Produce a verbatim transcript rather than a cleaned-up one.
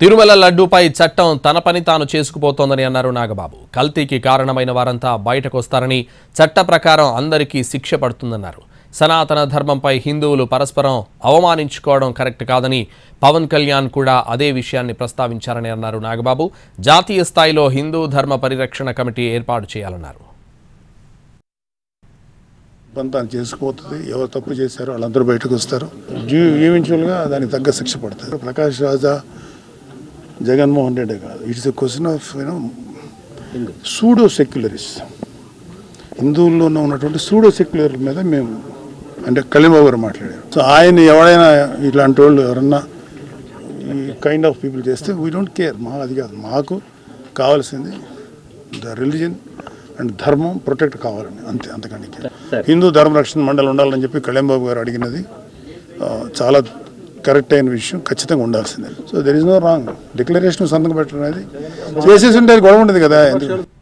తిరుమల లడ్డూపై చట్టం తన పని తాను చేసుకుపోతోందని అన్నారు నాగబాబు. కల్తీకి కారణమైన వారంతా బయటకు వస్తారని, చట్ట ప్రకారం అందరికీ శిక్ష పడుతుందన్నారు. సనాతన ధర్మంపై హిందువులు పరస్పరం అవమానించుకోవడం కరెక్ట్ కాదని పవన్ కళ్యాణ్ కూడా అదే విషయాన్ని ప్రస్తావించారని అన్నారు నాగబాబు. జాతీయ స్థాయిలో హిందూ ధర్మ పరిరక్షణ కమిటీ ఏర్పాటు చేయాలన్నారు. బంతాన్ని చేసుకుపోతుంది. ఎవరు తప్పు చేశారో వాళ్ళందరూ బయటకు వస్తారు. ఈవెన్చువల్గా దానికి తగ్గ శిక్ష పడతారు. ప్రకాష్ రాజా, జగన్మోహన్ రెడ్డి కాదు. It's a question of you know pseudo secularism. హిందువుల్లోనే ఉన్నటువంటి సూడో సెక్యులర్ మీద మేము అంటే కళ్యాణ్ గారు మాట్లాడారు. సో ఆయన ఎవరైనా ఇట్లాంటి వాళ్ళు ఎవరన్నా ఈ కైండ్ ఆఫ్ పీపుల్ చేస్తే వీ డోంట్ కేర్. మా అది కాదు, మాకు కావాల్సింది ద రిలీజన్ అండ్ ధర్మం ప్రొటెక్ట్ కావాలని, అంతే. అంతకంటే హిందూ ధర్మ రక్షణ మండలి ఉండాలని చెప్పి కళ్యాణ్ బాబు గారు అడిగినది చాలా కరెక్ట్ అయిన విషయం, ఖచ్చితంగా ఉండాల్సిందే. So there is no wrong. Declaration సంతకం పెట్టడం అనేది చేసేసి ఉంటే గొడవ ఉండదు కదా. ఎందుకు